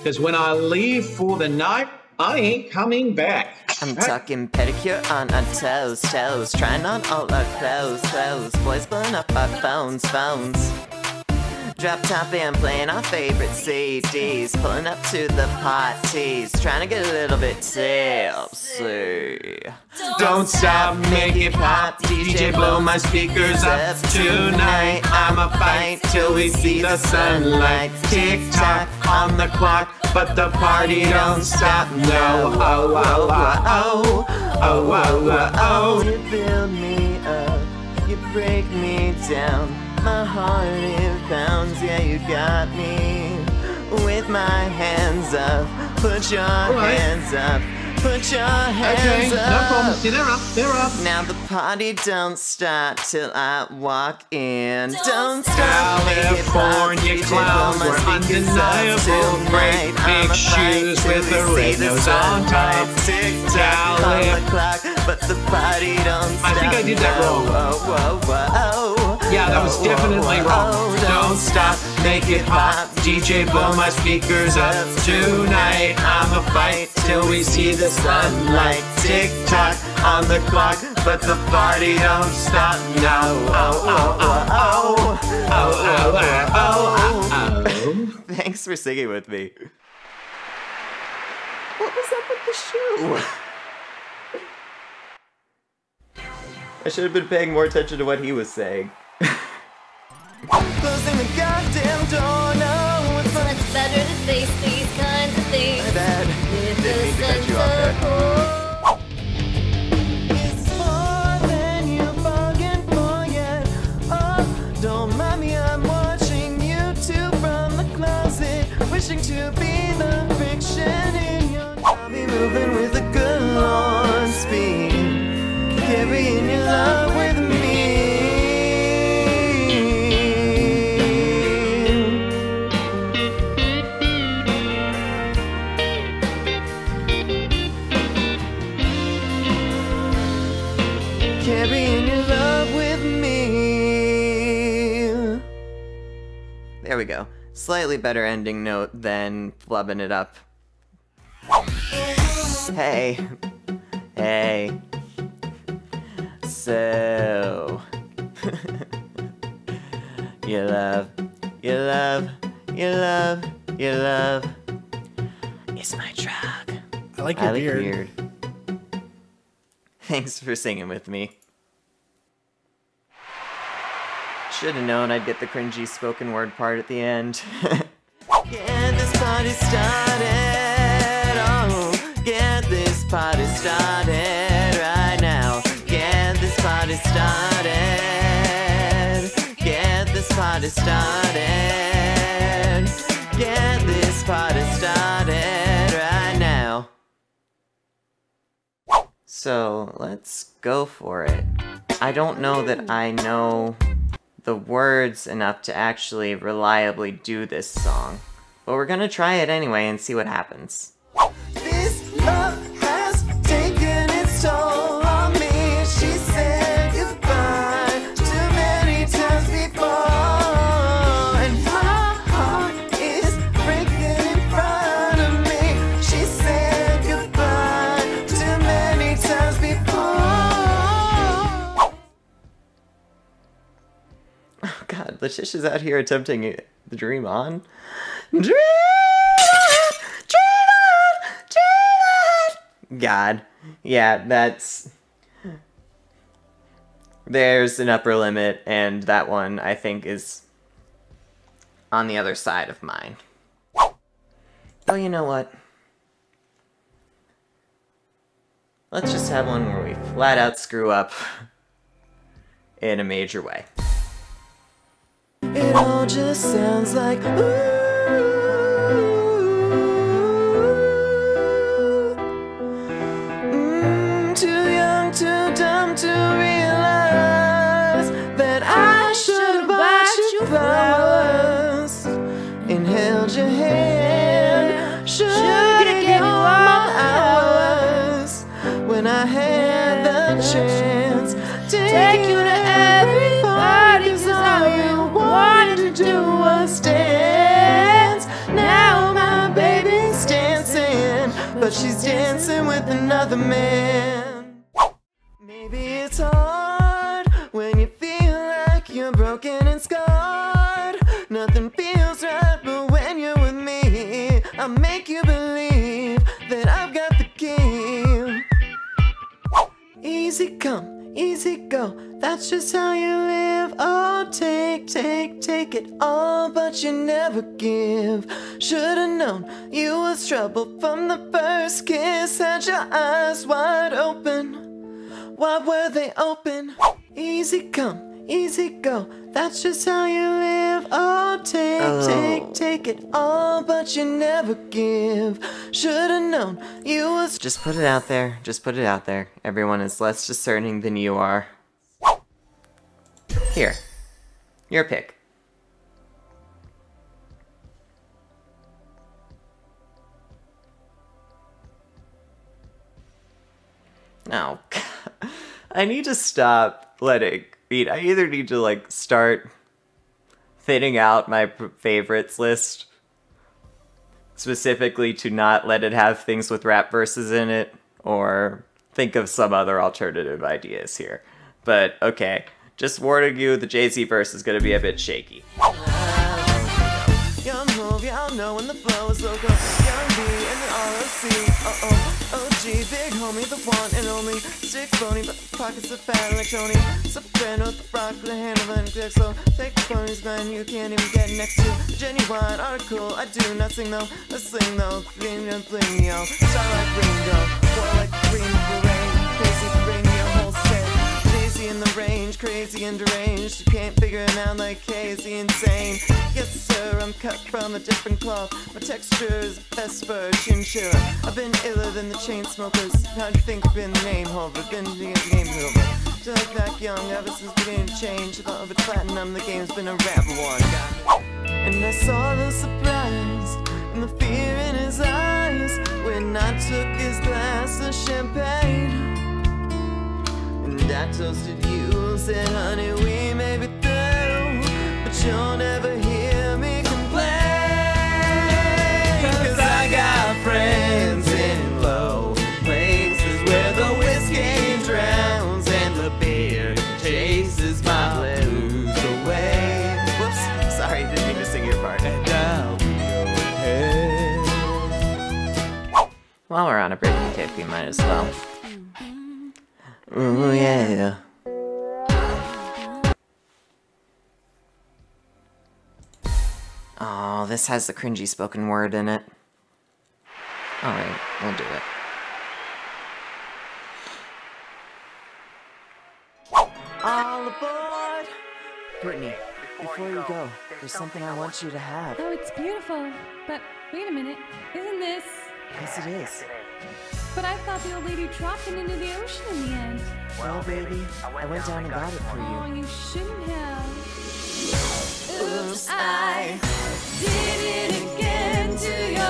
Because when I leave for the night, I ain't coming back. I'm talking pedicure on our toes, trying on all our clothes. Boys blowing up our phones. Drop top and playing our favorite CDs, pulling up to the parties, trying to get a little bit tipsy. Don't stop, make it pop, DJ blow my speakers up. Tonight I'ma fight till we see the sunlight. Tick tock on the clock, but the party don't stop. No, oh, oh, oh, oh, oh, oh, oh. You build me up, you break me down. My heart it pounds, yeah you got me. With my hands up, put your hands up. Put your hands up. No problem. See, they're up. Now the party don't start till I walk in. Don't stop, California clowns were undeniable. Great big shoes with the red nose on top. But the party don't stop. I think I did that wrong. Yeah, that was definitely wrong. Don't stop, make it pop. DJ blow my speakers up. Tonight I'ma fight till we see the sunlight. Tick tock on the clock, but the party don't stop. No, oh. Thanks for singing with me. What was up with the shoe? I should have been paying more attention to what he was saying. Closing the goddamn door, no, it's much better to face these kinds of things. My bad. Didn't mean to cut you off there. It's more than you bargained for yet. Oh, don't mind me, I'm watching YouTube from the closet, wishing to be the fiction in your. I'll be moving with a good Lord speed, carrying your love with me. Carrying your love with me. There we go. Slightly better ending note than flubbing it up. Hey. So. Your love is my drug. I like your beard. Thanks for singing with me. Should have known I'd get the cringy spoken word part at the end. Get this party started. Oh, get this party started right now. Get this party started. Get this party started. Get this party started right now. So let's go for it. I don't know that I know the words enough to actually reliably do this song, but we're gonna try it anyway and see what happens. This love has taken its toll on me. She said goodbye too many times before, and my heart is breaking in front of me. She said goodbye too many times before. Oh god, Letitia's out here attempting the dream on. Dream on! God. Yeah, that's... There's an upper limit, and that one, I think, is on the other side of mine. Oh, you know what? Let's just have one where we flat out screw up in a major way. It all just sounds like ooh. Too young, too dumb to realize that I should have bought you flowers, inhaled your hand, should have given you all my hours when I had the chance. Take you to every party, 'cause all you wanted to do was dance. with another man. Maybe it's hard when you feel like you're broken and scarred. Nothing feels right, but when you're with me, I'll make you believe that I've got the key. Easy come, easy go, that's just how you live. Oh, take it all, but you never give. Should've known you was trouble from the first kiss. Had your eyes wide open, why were they open? Easy come, easy go, that's just how you live. Oh, take it all, but you never give. Should've known you was... Just put it out there, just put it out there. Everyone is less discerning than you are. Here, your pick. Oh, God. I need to stop letting... I either need to, like, start thinning out my favorites list, specifically to not let it have things with rap verses in it, or think of some other alternative ideas here. But, okay, just warning you, the Jay-Z verse is gonna be a bit shaky. Young move, y'all know when the flow is local. Young B and the ROC. OG, big homie, the one and only. Stick bony, but the pockets are fat like Tony. Soprano, the rock with a handle and a so take the pony's man, you can't even get next to. Genuine article, I do nothing though. A sling though, bling and bling, yo. Star like Ringo, war like the green parade. Crazy to bring your whole set. Jay-Z in the range, crazy and deranged. You can't figure him out like Casey insane. Yes sir, I'm cut from a different cloth. My texture is best for a chinchilla. I've been iller than the chain smokers. How'd you think I've been the name holder? Been the game over. Still like back young, ever since beginning to change. I thought of it platinum, the game's been a rap one. And I saw the surprise and the fear in his eyes when I took his glass of champagne. And I toasted you, said honey we may be through, but you'll never hear me complain. Cause I got friends in low places where the whiskey drowns and the beer chases my blues away. Whoops, sorry, didn't mean to sing your part. And I'll be okay. While we're on a breaking kick, we might as well. Ooh, yeah. Oh, this has the cringy spoken word in it. Alright, we'll do it. All aboard! Brittany, before you go, there's something I want you to have. Oh, it's beautiful. But wait a minute, isn't this... Yes, it is. But I thought the old lady dropped it into the ocean in the end. Well, baby, I went down and got it for Oh, you. you shouldn't have. Oops, I did it again to your